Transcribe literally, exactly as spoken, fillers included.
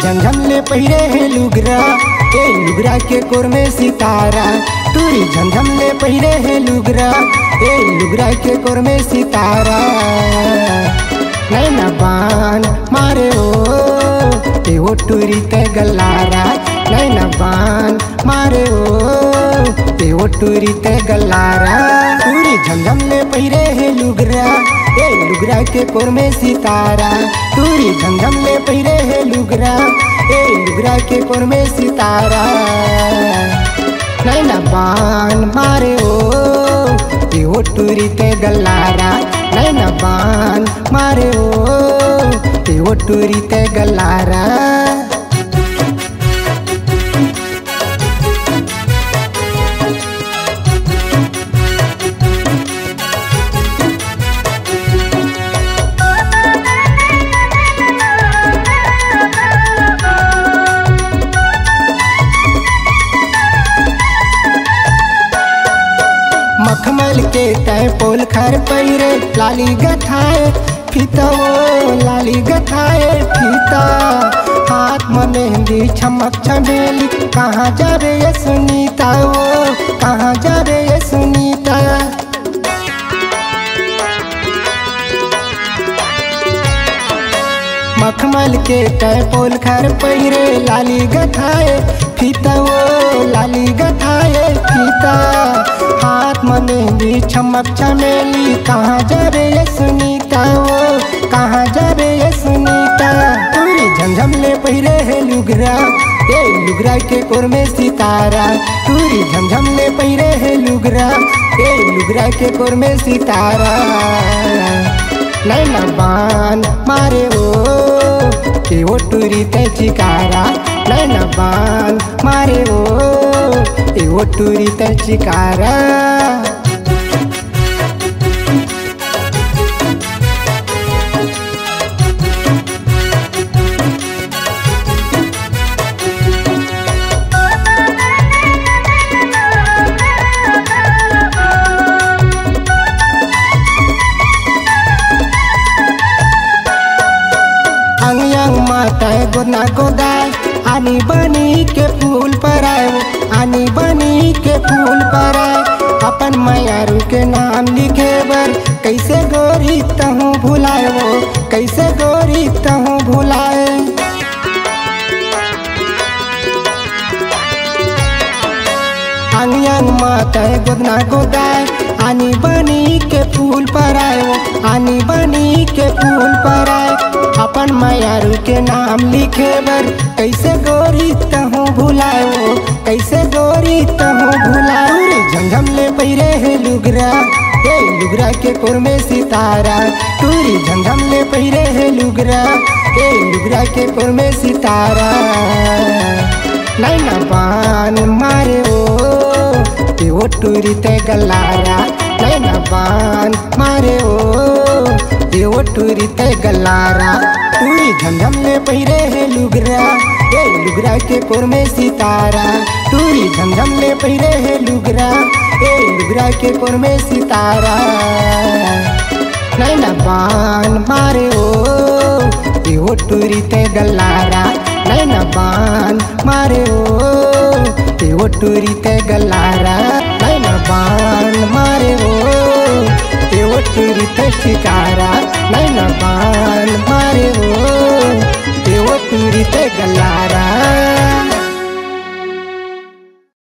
झमझम ले पहिरे है लुगरा, ए लुगरा के कोर में सितारा। टूरी झमझम ले पहिरे है लुगरा, ए लुगरा के कोर में सितारा। नैना बान मारे ओ ए वो टूरी ते गलारा, नैना बान मारे ओ ए वो टूरी ते गलारा। टूरी झमझम ले पहिरे है लुगरा, ए लुगरा के कोर में सितारा। टूरी झमझम ले पहिरे है लुगरा, ए लुगरा के कोर में सितारा। नैना बान मारे ओ ए वो टूरी ते गलारा, नैना बान मारे ओ ए वो टूरी ते गलारा। मखमल के तय पोल खर पैरे लाली गथाए फीता, वो लाली गथाए फीता। हाथ में मेहंदी चमक चमेली, कहाँ जा रे ये सुनीता, वो कहाँ जा रे ये सुनीता। मखमल के तय पोल खर पैरे लाली गथाए फीता, वो लाली गथाए फीता। हाथ में मेहंदी चमक चमेली, कहाँ जा रे ये सुनीता, वो कहाँ जा रे ये सुनीता। टूरी झमझम ले पहिरे है लुगरा, ए लुगरा के कोर में सितारा। टूरी झमझम ले पहिरे है लुगरा, ए लुगरा के कोर में सितारा। नैना बान मारे ओ ए वो टूरी ते चिकारा, नैना बान मारे ओ ए वो टूरी ते चिकारा। अंग अंग माता गोदना गोदाय, आनी बनी के फूल पर आए, आनी बनी के फूल पर आए। अपन मैयारू के नाम लिखे बर, कैसे गोरी तहूँ भुलाए, वो कैसे गोरी तहूँ भुलाए। अंग अंग माता गोदना गोदाय, आनी बनी के फूल पर आए, आनी बनी के फूल पर आए। अपन मैयारू के नाम लिखे बर, कैसे गोरी तहूँ भुलाए, वो कैसे गोरी तहूँ भुलाए। झमझम ले पहिरे है लुगरा, ए लुगरा के कोर में सितारा। टूरी झमझम ले पहिरे है लुगरा, ए लुगरा के कोर में सितारा। नैना बान मारे ओ ए वो टूरी ते गलारा, नैना बान मारे ओ ए वो टूरी ते गलारा। टूरी झमझम ले पहिरे है लुगरा, ए लुगरा के कोर में सितारा। टूरी झमझम ले पहिरे है लुगरा, ए लुगरा के कोर में सितारा। नैना बान मारे ओ ए वो टूरी ते गलारा, नैना बान मारे ओ ए वो टूरी ते गलारा। नैना बान मारे ओ ए वो टूरी ते चिकारा, नैना बान